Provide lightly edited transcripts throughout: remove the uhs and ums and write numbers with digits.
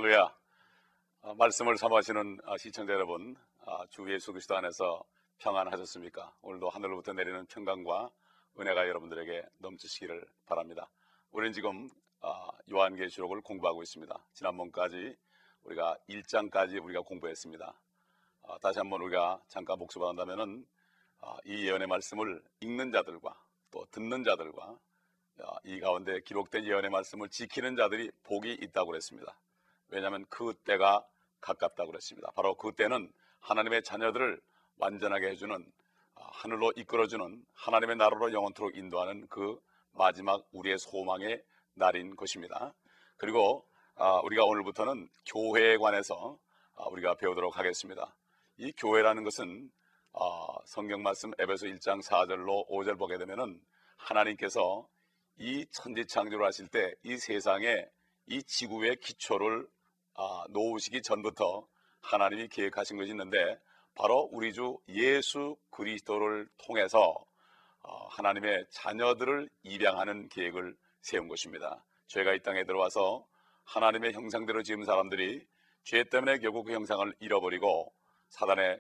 할렐루야. 말씀을 사모하시는 시청자 여러분, 주 예수 그리스도 안에서 평안하셨습니까? 오늘도 하늘로부터 내리는 평강과 은혜가 여러분들에게 넘치시기를 바랍니다. 우리는 지금 요한계시록을 공부하고 있습니다. 지난번까지 우리가 1장까지 우리가 공부했습니다. 다시 한번 우리가 잠깐 복습한다면은 이 예언의 말씀을 읽는 자들과 또 듣는 자들과 이 가운데 기록된 예언의 말씀을 지키는 자들이 복이 있다고 그랬습니다. 왜냐하면 그 때가 가깝다고 그랬습니다. 바로 그 때는 하나님의 자녀들을 완전하게 해주는, 하늘로 이끌어주는, 하나님의 나라로 영원토록 인도하는 그 마지막 우리의 소망의 날인 것입니다. 그리고 우리가 오늘부터는 교회에 관해서 우리가 배우도록 하겠습니다. 이 교회라는 것은 성경 말씀 에베소 1장 4절로 5절 보게 되면은 하나님께서 이 천지창조를 하실 때 이 세상에 이 지구의 기초를 놓으시기 전부터 하나님이 계획하신 것이 있는데, 바로 우리 주 예수 그리스도를 통해서 하나님의 자녀들을 입양하는 계획을 세운 것입니다. 죄가 이 땅에 들어와서 하나님의 형상대로 지은 사람들이 죄 때문에 결국 그 형상을 잃어버리고 사단의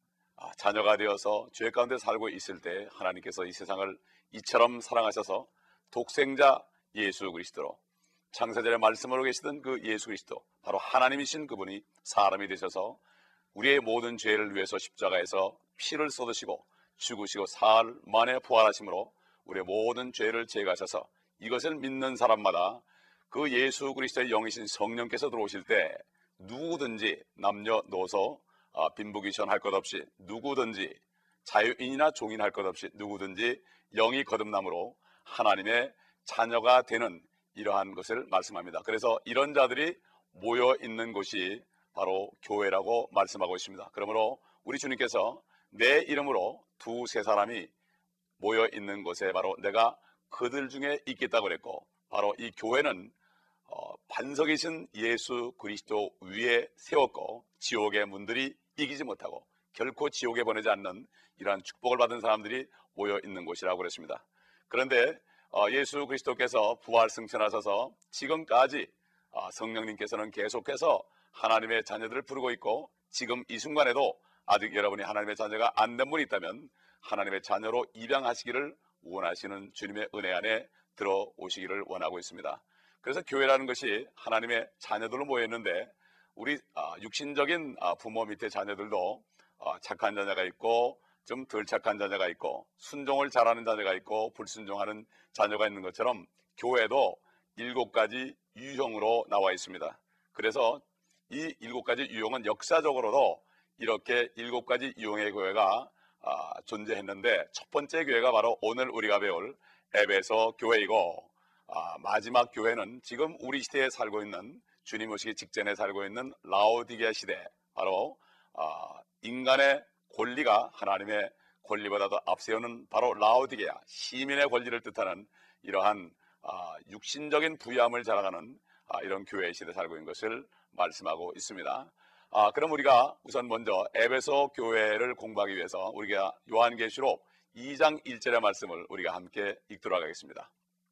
자녀가 되어서 죄 가운데 살고 있을 때 하나님께서 이 세상을 이처럼 사랑하셔서 독생자 예수 그리스도로, 창세전에 말씀으로 계시던 그 예수 그리스도, 바로 하나님이신 그분이 사람이 되셔서 우리의 모든 죄를 위해서 십자가에서 피를 쏟으시고 죽으시고 사흘 만에 부활하심으로 우리의 모든 죄를 제거하셔서 이것을 믿는 사람마다 그 예수 그리스도의 영이신 성령께서 들어오실 때 누구든지 남녀노소 빈부귀천 할 것 없이, 누구든지 자유인이나 종인 할 것 없이 누구든지 영이 거듭남으로 하나님의 자녀가 되는 이러한 것을 말씀합니다. 그래서 이런 자들이 모여 있는 곳이 바로 교회라고 말씀하고 있습니다. 그러므로 우리 주님께서 내 이름으로 두세 사람이 모여 있는 곳에 바로 내가 그들 중에 있겠다고 그랬고, 바로 이 교회는 반석이신 예수 그리스도 위에 세웠고 지옥의 문들이 이기지 못하고 결코 지옥에 보내지 않는 이러한 축복을 받은 사람들이 모여 있는 곳이라고 그랬습니다. 그런데 예수 그리스도께서 부활 승천하셔서 지금까지 성령님께서는 계속해서 하나님의 자녀들을 부르고 있고, 지금 이 순간에도 아직 여러분이 하나님의 자녀가 안 된 분이 있다면 하나님의 자녀로 입양하시기를 원하시는 주님의 은혜 안에 들어오시기를 원하고 있습니다. 그래서 교회라는 것이 하나님의 자녀들로 모여있는데, 우리 육신적인 부모 밑에 자녀들도 착한 자녀가 있고 좀 덜 착한 자녀가 있고 순종을 잘하는 자녀가 있고 불순종하는 자녀가 있는 것처럼 교회도 7가지 유형으로 나와 있습니다. 그래서 이 7가지 유형은 역사적으로도 이렇게 7가지 유형의 교회가 존재했는데, 첫 번째 교회가 바로 오늘 우리가 배울 에베소 교회이고, 마지막 교회는 지금 우리 시대에 살고 있는, 주님 오시기 직전에 살고 있는 라오디게아 시대, 바로 인간의 권리가 하나님의 권리보다도 앞세우는 바로 라오디게아, 시민의 권리를 뜻하는 이러한 육신적인 부유함을 자랑하는 이런 교회의 시대에 살고 있는 것을 말씀하고 있습니다. 그럼 우리가 우선 먼저 에베소 교회를 공부하기 위해서 우리가 요한계시록 2장 1절의 말씀을 우리가 함께 읽도록 하겠습니다.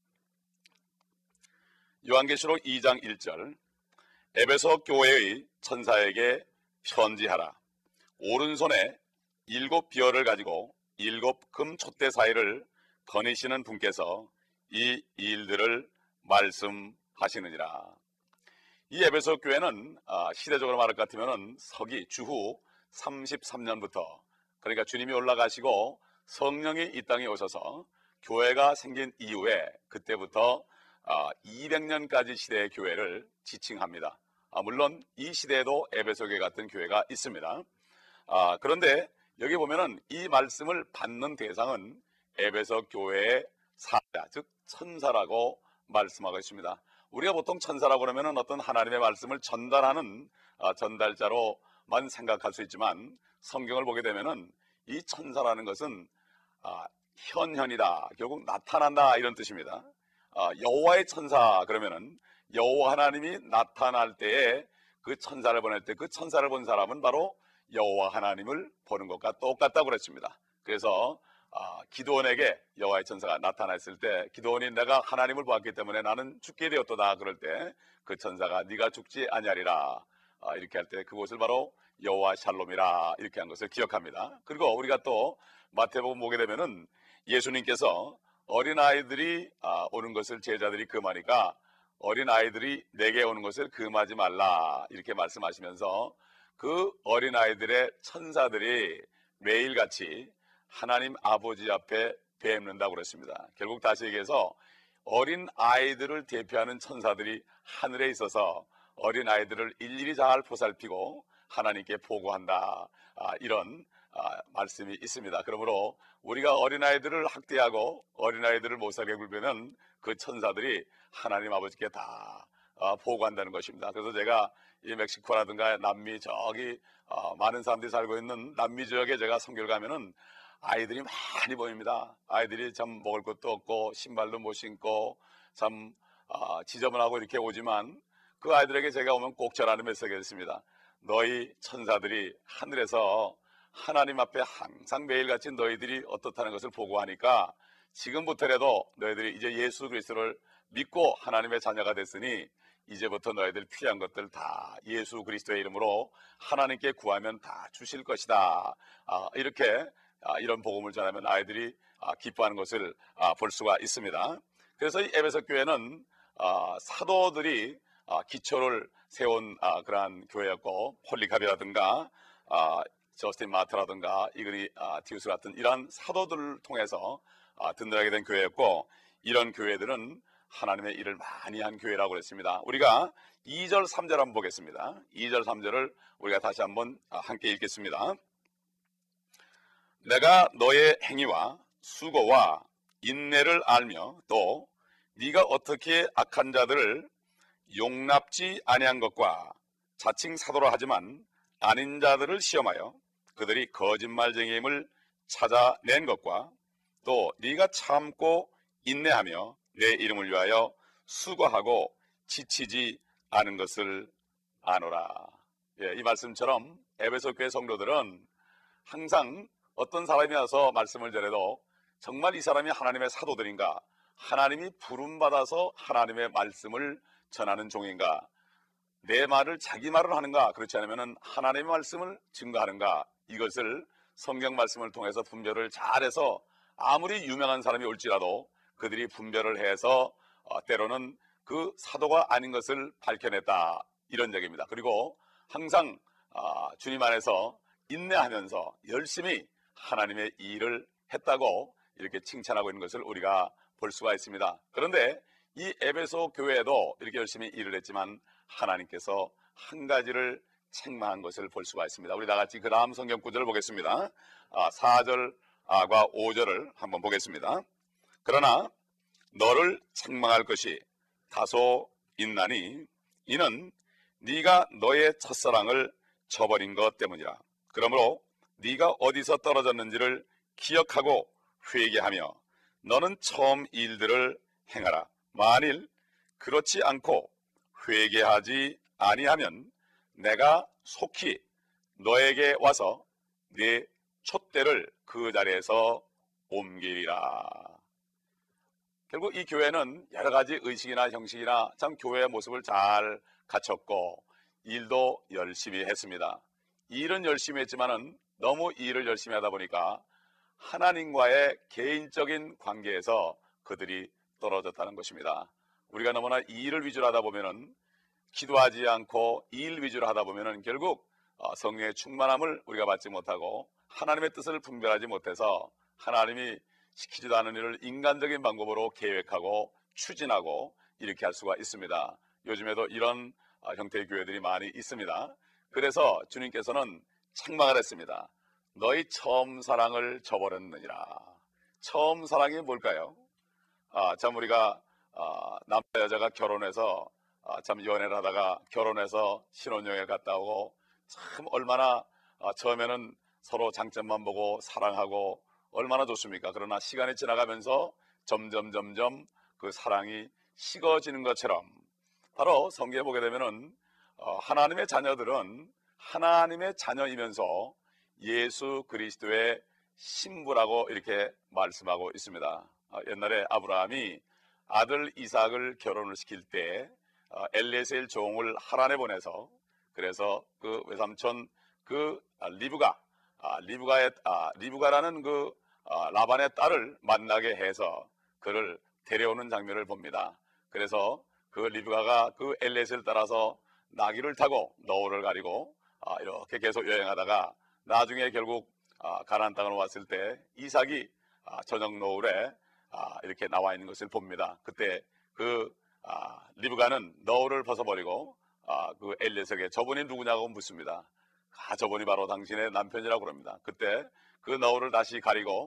요한계시록 2장 1절. 에베소 교회의 천사에게 편지하라. 오른손에 7 비어를 가지고 7 금 촛대 사이를 거니시는 분께서 이 일들을 말씀하시느니라. 이 에베소 교회는 시대적으로 말할 것 같으면 서기 주후 33년부터, 그러니까 주님이 올라가시고 성령이 이 땅에 오셔서 교회가 생긴 이후에 그때부터 200년까지 시대의 교회를 지칭합니다. 물론 이 시대에도 에베소 교회 같은 교회가 있습니다. 그런데 여기 보면은 이 말씀을 받는 대상은 에베소 교회의 사자, 즉 천사라고 말씀하고 있습니다. 우리가 보통 천사라고 그러면은 어떤 하나님의 말씀을 전달하는 전달자로만 생각할 수 있지만, 성경을 보게 되면은 이 천사라는 것은 현현이다, 결국 나타난다, 이런 뜻입니다. 여호와의 천사 그러면은 여호와 하나님이 나타날 때에 그 천사를 보낼 때 그 천사를 본 사람은 바로 여호와 하나님을 보는 것과 똑같다고 그랬습니다. 그래서 기드온에게 여호와의 천사가 나타났을 때 기드온이 내가 하나님을 보았기 때문에 나는 죽게 되었도다 그럴 때 그 천사가 네가 죽지 아니하리라 이렇게 할 때 그곳을 바로 여호와 샬롬이라 이렇게 한 것을 기억합니다. 그리고 우리가 또 마태복음 보게 되면은 예수님께서 어린아이들이 오는 것을 제자들이 금하니까 어린아이들이 내게 오는 것을 금하지 말라 이렇게 말씀하시면서 그 어린아이들의 천사들이 매일같이 하나님 아버지 앞에 뵙는다고 그랬습니다. 결국 다시 얘기해서 어린아이들을 대표하는 천사들이 하늘에 있어서 어린아이들을 일일이 잘 보살피고 하나님께 보고한다 이런 말씀이 있습니다. 그러므로 우리가 어린아이들을 학대하고 어린아이들을 못살게 굴면 그 천사들이 하나님 아버지께 다 보고한다는 것입니다. 그래서 제가 이 멕시코라든가 남미 저기 많은 사람들이 살고 있는 남미 지역에 제가 선교를 가면은 아이들이 많이 보입니다. 아이들이 참 먹을 것도 없고 신발도 못 신고 참 지저분하고 이렇게 오지만 그 아이들에게 제가 오면 꼭 전하는 메시지가 있습니다. 너희 천사들이 하늘에서 하나님 앞에 항상 매일같이 너희들이 어떻다는 것을 보고하니까 지금부터라도 너희들이 이제 예수 그리스도를 믿고 하나님의 자녀가 됐으니 이제부터 너희들 필요한 것들 다 예수 그리스도의 이름으로 하나님께 구하면 다 주실 것이다. 이렇게 이런 복음을 전하면 아이들이 기뻐하는 것을 볼 수가 있습니다. 그래서 이 에베소 교회는 사도들이 기초를 세운 그러한 교회였고 폴리카비라든가 저스틴 마트라든가 이그니 티우스 같은 이러한 사도들을 통해서 든든하게 된 교회였고 이런 교회들은 하나님의 일을 많이 한 교회라고 그랬습니다. 우리가 2절 3절 한번 보겠습니다. 2절 3절을 우리가 다시 한번 함께 읽겠습니다. 내가 너의 행위와 수고와 인내를 알며 또 네가 어떻게 악한 자들을 용납지 아니한 것과 자칭 사도라 하지만 아닌 자들을 시험하여 그들이 거짓말쟁이임을 찾아낸 것과 또 네가 참고 인내하며 내 이름을 위하여 수고하고 지치지 않은 것을 아노라. 이 말씀처럼 에베소 교회 성도들은 항상 어떤 사람이 와서 말씀을 전해도 정말 이 사람이 하나님의 사도들인가, 하나님이 부름받아서 하나님의 말씀을 전하는 종인가, 내 말을 자기 말을 하는가, 그렇지 않으면 하나님의 말씀을 증거하는가, 이것을 성경 말씀을 통해서 분별을 잘해서 아무리 유명한 사람이 올지라도 그들이 분별을 해서 때로는 그 사도가 아닌 것을 밝혀냈다 이런 얘기입니다. 그리고 항상 주님 안에서 인내하면서 열심히 하나님의 일을 했다고 이렇게 칭찬하고 있는 것을 우리가 볼 수가 있습니다. 그런데 이 에베소 교회에도 이렇게 열심히 일을 했지만 하나님께서 한 가지를 책망한 것을 볼 수가 있습니다. 우리 다 같이 그 다음 성경 구절을 보겠습니다. 4절과 5절을 한번 보겠습니다. 그러나 너를 책망할 것이 다소 있나니 이는 네가 너의 첫사랑을 저버린 것 때문이라. 그러므로 네가 어디서 떨어졌는지를 기억하고 회개하며 너는 처음 일들을 행하라. 만일 그렇지 않고 회개하지 아니하면 내가 속히 너에게 와서 네 촛대를 그 자리에서 옮기리라. 결국 이 교회는 여러 가지 의식이나 형식이나 참 교회의 모습을 잘 갖췄고 일도 열심히 했습니다. 일은 열심히 했지만은 너무 일을 열심히 하다 보니까 하나님과의 개인적인 관계에서 그들이 떨어졌다는 것입니다. 우리가 너무나 일을 위주로 하다 보면은 기도하지 않고 일 위주로 하다 보면은 결국 성령의 충만함을 우리가 받지 못하고 하나님의 뜻을 분별하지 못해서 하나님이 시키지도 않은 일을 인간적인 방법으로 계획하고 추진하고 이렇게 할 수가 있습니다. 요즘에도 이런 형태의 교회들이 많이 있습니다. 그래서 주님께서는 책망을 했습니다. 너희 처음 사랑을 저버렸느니라. 처음 사랑이 뭘까요? 참 우리가 남자 여자가 결혼해서 참 연애를 하다가 결혼해서 신혼여행 갔다 오고 참 얼마나 처음에는 서로 장점만 보고 사랑하고 얼마나 좋습니까? 그러나 시간이 지나가면서 점점 그 사랑이 식어지는 것처럼 바로 성경에 보게 되면은 하나님의 자녀들은 하나님의 자녀이면서 예수 그리스도의 신부라고 이렇게 말씀하고 있습니다. 옛날에 아브라함이 아들 이삭을 결혼을 시킬 때 엘리에셀 종을 하란에 보내서, 그래서 그 외삼촌 리브가라는 라반의 딸을 만나게 해서 그를 데려오는 장면을 봅니다. 그래서 그 리브가가 그 엘리에셀을 따라서 나귀를 타고 너울을 가리고 이렇게 계속 여행하다가 나중에 결국 가나안 땅으로 왔을 때 이삭이 저녁 노을에 이렇게 나와 있는 것을 봅니다. 그때 리브가는 너울을 벗어버리고 그 엘리에셀에게 저분이 누구냐고 묻습니다. 저분이 바로 당신의 남편이라고 그럽니다. 그때 그 너울을 다시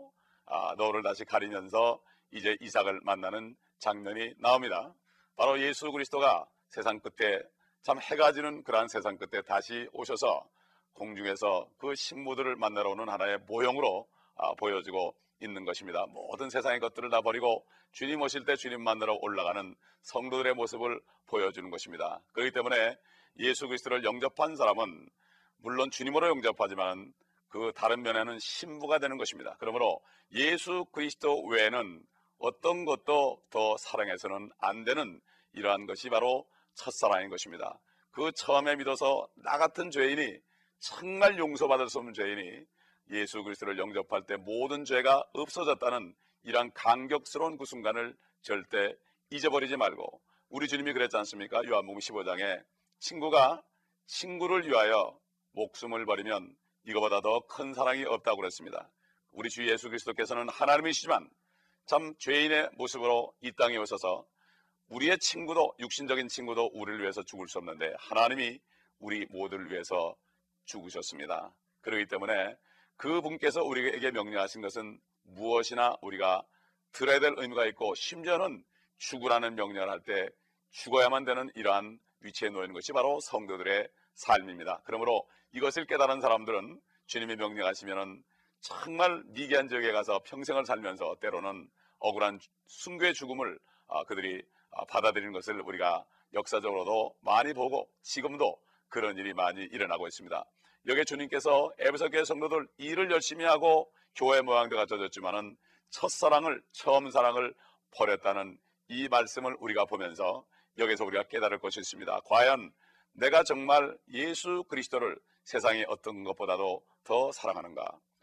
가리면서 이제 이삭을 만나는 장면이 나옵니다. 바로 예수 그리스도가 세상 끝에, 참 해가 지는 그러한 세상 끝에 다시 오셔서 공중에서 그 신부들을 만나러 오는 하나의 모형으로 보여지고 있는 것입니다. 모든 세상의 것들을 다 버리고 주님 오실 때 주님 만나러 올라가는 성도들의 모습을 보여주는 것입니다. 그렇기 때문에 예수 그리스도를 영접한 사람은 물론 주님으로 영접하지만 그 다른 면에는 신부가 되는 것입니다. 그러므로 예수 그리스도 외에는 어떤 것도 더 사랑해서는 안 되는 이러한 것이 바로 첫사랑인 것입니다. 그 처음에 믿어서 나 같은 죄인이, 정말 용서받을 수 없는 죄인이 예수 그리스도를 영접할 때 모든 죄가 없어졌다는 이러한 감격스러운 그 순간을 절대 잊어버리지 말고, 우리 주님이 그랬지 않습니까? 요한복음 15장에 친구가 친구를 위하여 목숨을 버리면 이거보다 더 큰 사랑이 없다고 그랬습니다. 우리 주 예수 그리스도께서는 하나님이시지만 참 죄인의 모습으로 이 땅에 오셔서 우리의 친구도, 육신적인 친구도 우리를 위해서 죽을 수 없는데 하나님이 우리 모두를 위해서 죽으셨습니다. 그렇기 때문에 그분께서 우리에게 명령하신 것은 무엇이나 우리가 들어야 될 의무가 있고, 심지어는 죽으라는 명령을 할 때 죽어야만 되는 이러한 위치에 놓이는 것이 바로 성도들의 삶입니다. 그러므로 이것을 깨달은 사람들은 주님이 명령하시면은 정말 미개한 지역에 가서 평생을 살면서 때로는 억울한 순교의 죽음을 그들이 받아들이는 것을 우리가 역사적으로도 많이 보고 지금도 그런 일이 많이 일어나고 있습니다. 여기에 주님께서 에베소 교회 성도들 일을 열심히 하고 교회 모양대가 젖었지만은 첫사랑을, 처음 사랑을 버렸다는 이 말씀을 우리가 보면서 여기서 우리가 깨달을 것이 있습니다. 과연 내가 정말 예수 그리스도를 세상의 어떤 것보다도 더 사랑하는가?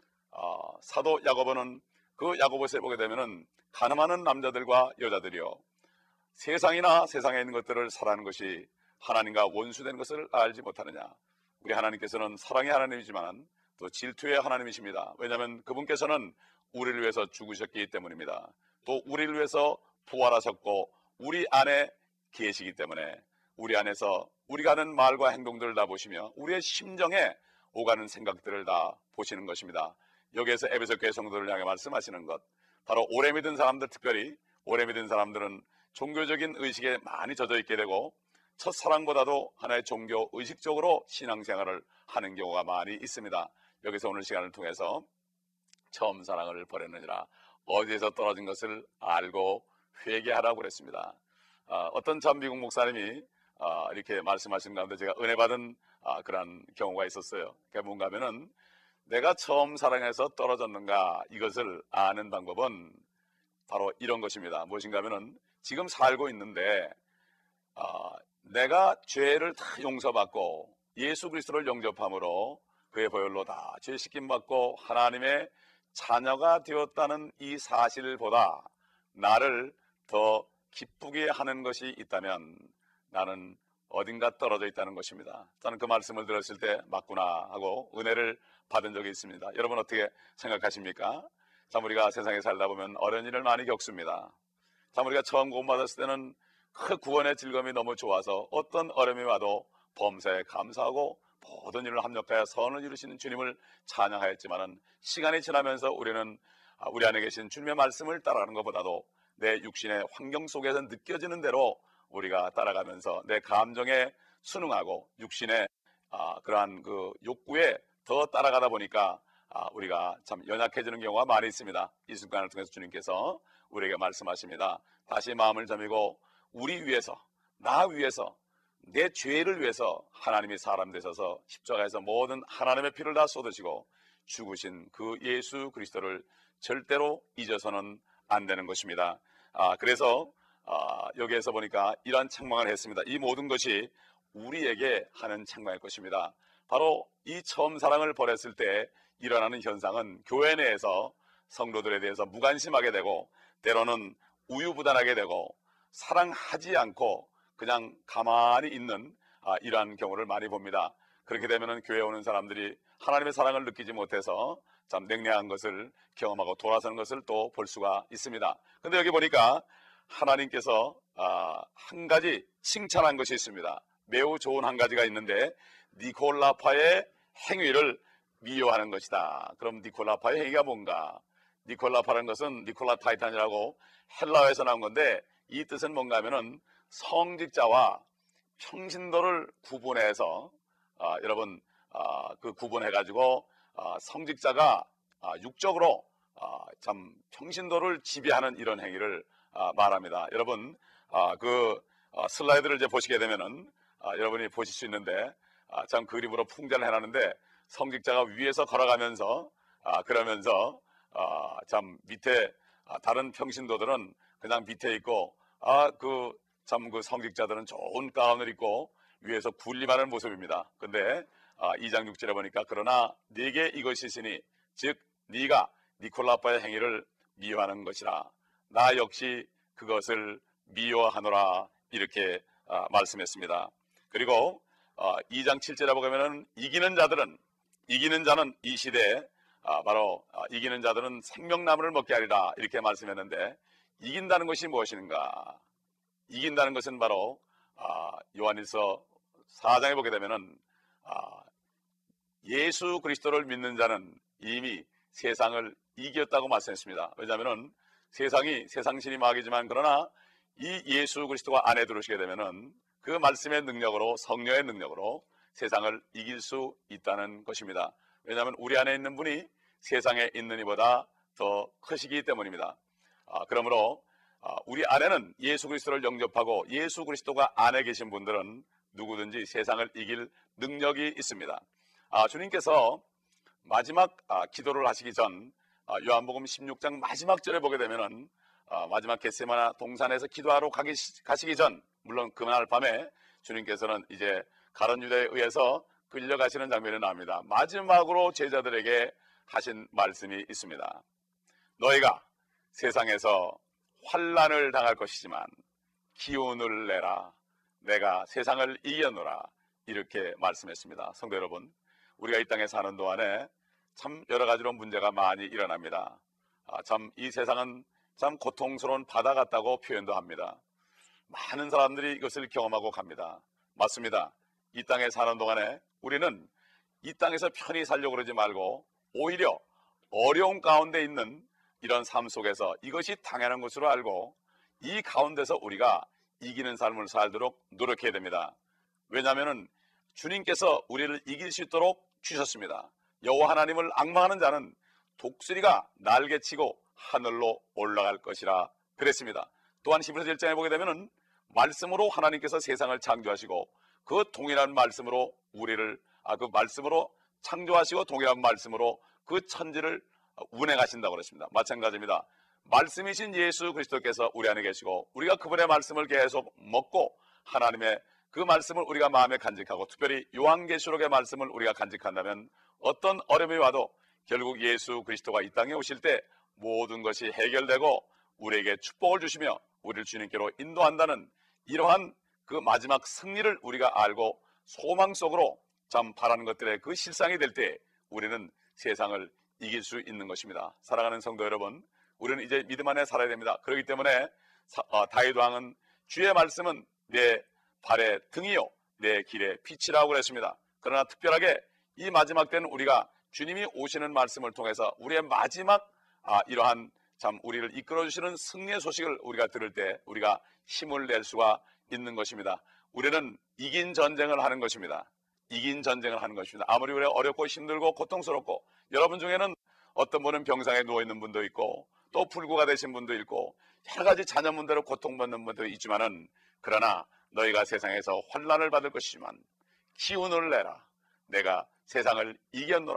사도 야고보는 그 야고보서에 보게 되면은 가늠하는 남자들과 여자들이요, 세상이나 세상에 있는 것들을 사랑하는 것이 하나님과 원수된 것을 알지 못하느냐? 우리 하나님께서는 사랑의 하나님이지만 또 질투의 하나님이십니다. 왜냐하면 그분께서는 우리를 위해서 죽으셨기 때문입니다. 또 우리를 위해서 부활하셨고 우리 안에 계시기 때문에 우리 안에서 우리가 하는 말과 행동들을 다 보시며 우리의 심정에 오가는 생각들을 다 보시는 것입니다. 여기에서 에베소 교회 성도를 향해 말씀하시는 것, 바로 오래 믿은 사람들, 특별히 오래 믿은 사람들은 종교적인 의식에 많이 젖어 있게 되고 첫사랑보다도 하나의 종교 의식적으로 신앙생활을 하는 경우가 많이 있습니다. 여기서 오늘 시간을 통해서 처음 사랑을 버렸느니라, 어디에서 떨어진 것을 알고 회개하라고 그랬습니다. 어떤 참 미국 목사님이 이렇게 말씀하신 가운데 제가 은혜 받은 그런 경우가 있었어요. 그게 뭔가 하면은 내가 처음 사랑해서 떨어졌는가, 이것을 아는 방법은 바로 이런 것입니다. 무엇인가 하면은 지금 살고 있는데 내가 죄를 다 용서받고 예수 그리스도를 영접함으로 그의 보혈로 다 죄 씻김 받고 하나님의 자녀가 되었다는 이 사실보다 나를 더 기쁘게 하는 것이 있다면 나는 어딘가 떨어져 있다는 것입니다. 저는 그 말씀을 들었을 때 맞구나 하고 은혜를 받은 적이 있습니다. 여러분 어떻게 생각하십니까? 참 우리가 세상에 살다 보면 어려운 일을 많이 겪습니다. 참 우리가 처음 구원받았을 때는 그 구원의 즐거움이 너무 좋아서 어떤 어려움이 와도 범사에 감사하고 모든 일을 합력하여 선을 이루시는 주님을 찬양하였지만은 시간이 지나면서 우리는 우리 안에 계신 주님의 말씀을 따라가는 것보다도 내 육신의 환경 속에서 느껴지는 대로 우리가 따라가면서 내 감정에 순응하고 육신의 그러한 그 욕구에 더 따라가다 보니까 우리가 참 연약해지는 경우가 많이 있습니다. 이 순간을 통해서 주님께서 우리에게 말씀하십니다. 다시 마음을 점이고 우리 위해서, 나 위해서, 내 죄를 위해서 하나님이 사람 되셔서 십자가에서 모든 하나님의 피를 다 쏟으시고 죽으신 그 예수 그리스도를 절대로 잊어서는 안 되는 것입니다. 그래서 여기에서 보니까 이러한 책망을 했습니다. 이 모든 것이 우리에게 하는 책망일 것입니다. 바로 이 처음 사랑을 버렸을 때 일어나는 현상은 교회 내에서 성도들에 대해서 무관심하게 되고, 때로는 우유부단하게 되고, 사랑하지 않고 그냥 가만히 있는 이러한 경우를 많이 봅니다. 그렇게 되면 교회에 오는 사람들이 하나님의 사랑을 느끼지 못해서 참 냉랭한 것을 경험하고 돌아서는 것을 또 볼 수가 있습니다. 그런데 여기 보니까 하나님께서 한 가지 칭찬한 것이 있습니다. 매우 좋은 한 가지가 있는데, 니콜라파의 행위를 미워하는 것이다. 그럼 니콜라파의 행위가 뭔가? 니콜라파라는 것은 니콜라 타이탄이라고 헬라어에서 나온 건데, 이 뜻은 뭔가 하면은 성직자와 평신도를 구분해서 여러분 그 구분해가지고 성직자가 육적으로 참 평신도를 지배하는 이런 행위를 말합니다. 여러분 그 슬라이드를 이제 보시게 되면은 여러분이 보실 수 있는데, 참 그림으로 풍자를 해놨는데, 성직자가 위에서 걸어가면서 그러면서 참 밑에 다른 평신도들은 그냥 밑에 있고, 그 성직자들은 좋은 가운을 입고 위에서 군림하는 모습입니다. 근데 2장 6절에 보니까, 그러나 네게 이것이 있으니 즉 네가 니콜라파의 행위를 미워하는 것이라, 나 역시 그것을 미워하노라, 이렇게 말씀했습니다. 그리고 2장 7절에 보면은 이기는 자는 이 시대에 바로 이기는 자들은 생명나무를 먹게 하리라, 이렇게 말씀했는데, 이긴다는 것이 무엇인가? 이긴다는 것은 바로 요한일서 4장에 보게 되면은 예수 그리스도를 믿는 자는 이미 세상을 이겼다고 말씀했습니다. 왜냐하면은 세상이 세상신이 마귀지만, 그러나 이 예수 그리스도가 안에 들어오시게 되면은 그 말씀의 능력으로, 성령의 능력으로 세상을 이길 수 있다는 것입니다. 왜냐하면 우리 안에 있는 분이 세상에 있는 이보다 더 크시기 때문입니다. 그러므로 우리 안에는 예수 그리스도를 영접하고 예수 그리스도가 안에 계신 분들은 누구든지 세상을 이길 능력이 있습니다. 주님께서 마지막 기도를 하시기 전 요한복음 16장 마지막 절에 보게 되면은 마지막 겟세마네 동산에서 기도하러 가시기 전, 물론 그날 밤에 주님께서는 이제 가룟 유다에 의해서 끌려가시는 장면이 나옵니다. 마지막으로 제자들에게 하신 말씀이 있습니다. 너희가 세상에서 환난을 당할 것이지만 기운을 내라, 내가 세상을 이겨노라, 이렇게 말씀했습니다. 성도 여러분, 우리가 이 땅에 사는 동안에 참 여러 가지로 문제가 많이 일어납니다. 참 이 세상은 참 고통스러운 바다 같다고 표현도 합니다. 많은 사람들이 이것을 경험하고 갑니다. 맞습니다. 이 땅에 사는 동안에 우리는 이 땅에서 편히 살려고 그러지 말고, 오히려 어려운 가운데 있는 이런 삶 속에서 이것이 당연한 것으로 알고 이 가운데서 우리가 이기는 삶을 살도록 노력해야 됩니다. 왜냐하면 주님께서 우리를 이길 수 있도록 주셨습니다. 여호와 하나님을 앙망하는 자는 독수리가 날개치고 하늘로 올라갈 것이라 그랬습니다. 또한 히브리서 1장에 보게 되면 말씀으로 하나님께서 세상을 창조하시고 그 동일한 말씀으로 우리를 그 말씀으로 창조하시고 동일한 말씀으로 그 천지를 운행하신다고 그랬습니다. 마찬가지입니다. 말씀이신 예수 그리스도께서 우리 안에 계시고 우리가 그분의 말씀을 계속 먹고 하나님의 그 말씀을 우리가 마음에 간직하고, 특별히 요한계시록의 말씀을 우리가 간직한다면 어떤 어려움이 와도 결국 예수 그리스도가 이 땅에 오실 때 모든 것이 해결되고 우리에게 축복을 주시며 우리를 주님께로 인도한다는 이러한 그 마지막 승리를 우리가 알고 소망 속으로 참 바라는 것들의 그 실상이 될 때 우리는 세상을 이길 수 있는 것입니다. 사랑하는 성도 여러분, 우리는 이제 믿음 안에 살아야 됩니다. 그렇기 때문에 다윗 왕은 주의 말씀은 내 발의 등이요 내 길의 빛이라고 그랬습니다. 그러나 특별하게 이 마지막 때는 우리가 주님이 오시는 말씀을 통해서 우리의 마지막 이러한 참 우리를 이끌어 주시는 승리의 소식을 우리가 들을 때 우리가 힘을 낼 수가 있는 것입니다. 우리는 이긴 전쟁을 하는 것입니다. 이긴 전쟁을 하는 것입니다. 아무리 우리가 어렵고 힘들고 고통스럽고, 여러분 중에는 어떤 분은 병상에 누워있는 분도 있고 또 불구가 되신 분도 있고 여러 가지 자녀 문제로 고통받는 분도 있지만은, 그러나 너희가 세상에서 환난을 받을 것이지만 기운을 내라, 내가 세상을 이겼노라,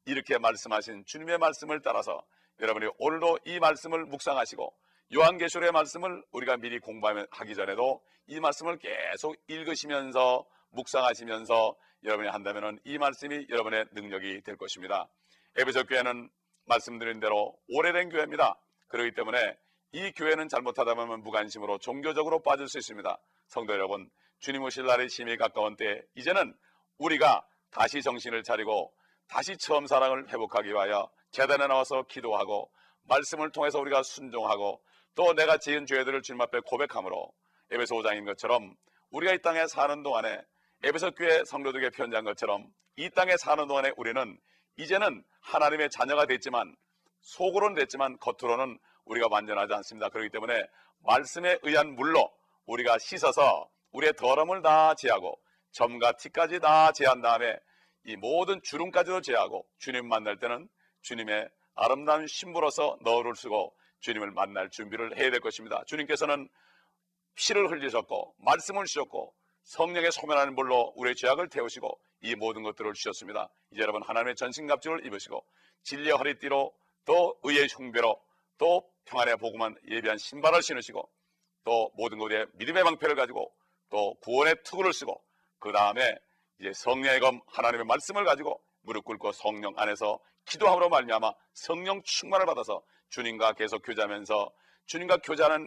이렇게 말씀하신 주님의 말씀을 따라서 여러분이 오늘도 이 말씀을 묵상하시고 요한계시록의 말씀을 우리가 미리 공부하기 전에도 이 말씀을 계속 읽으시면서 묵상하시면서 여러분이 한다면 이 말씀이 여러분의 능력이 될 것입니다. 에베소 교회는 말씀드린 대로 오래된 교회입니다. 그렇기 때문에 이 교회는 잘못하다 보면 무관심으로 종교적으로 빠질 수 있습니다. 성도 여러분, 주님 오실 날이 심히 가까운 때 이제는 우리가 다시 정신을 차리고 다시 처음 사랑을 회복하기 위하여 제단에 나와서 기도하고 말씀을 통해서 우리가 순종하고 또 내가 지은 죄들을 주님 앞에 고백함으로 에베소 5장인 것처럼 우리가 이 땅에 사는 동안에 에베소 교회 성도들에게 편지한 것처럼 이 땅에 사는 동안에 우리는 이제는 하나님의 자녀가 됐지만 속으로는 됐지만 겉으로는 우리가 완전하지 않습니다. 그렇기 때문에 말씀에 의한 물로 우리가 씻어서 우리의 더러움을 다 제하고 점과 티까지 다 제한 다음에 이 모든 주름까지도 제하고 주님 만날 때는 주님의 아름다운 신부로서 너를 쓰고 주님을 만날 준비를 해야 될 것입니다. 주님께서는 피를 흘리셨고 말씀을 주셨고 성령의 소멸하는 물로 우리의 죄악을 태우시고 이 모든 것들을 주셨습니다. 이제 여러분 하나님의 전신갑주를 입으시고 진리의 허리띠로 또 의의 흉배로 또 평안의 복음만 예비한 신발을 신으시고 또 모든 것에 믿음의 방패를 가지고 또 구원의 투구를 쓰고 그 다음에 이제 성령의 검 하나님의 말씀을 가지고 무릎 꿇고 성령 안에서 기도함으로 말미암아 성령 충만을 받아서 주님과 계속 교제하면서 주님과 교제하는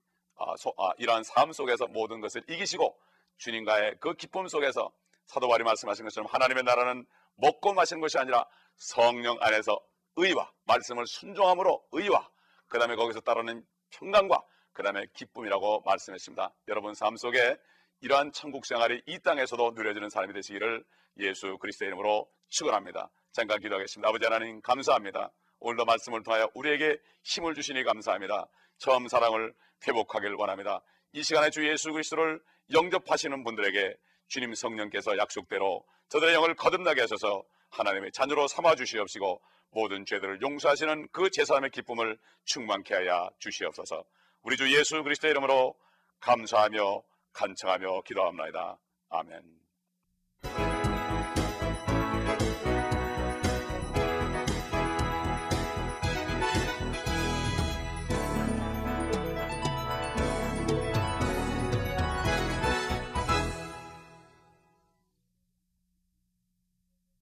이러한 삶 속에서 모든 것을 이기시고 주님과의 그 기쁨 속에서 사도 바울이 말씀하신 것처럼 하나님의 나라는 먹고 마시는 것이 아니라 성령 안에서 의와 말씀을 순종함으로 의와 그 다음에 거기서 따르는 평강과 그 다음에 기쁨이라고 말씀했습니다. 여러분 삶 속에 이러한 천국 생활이 이 땅에서도 누려지는 사람이 되시기를 예수 그리스도의 이름으로 축원합니다. 잠깐 기도하겠습니다. 아버지 하나님 감사합니다. 오늘도 말씀을 통하여 우리에게 힘을 주시니 감사합니다. 처음 사랑을 회복하길 원합니다. 이 시간에 주 예수 그리스도를 영접하시는 분들에게 주님 성령께서 약속대로 저들의 영을 거듭나게 하셔서 하나님의 자녀로 삼아 주시옵시고 모든 죄들을 용서하시는 그 제사함의 기쁨을 충만케 하여 주시옵소서. 우리 주 예수 그리스도의 이름으로 감사하며 간청하며 기도합니다. 아멘.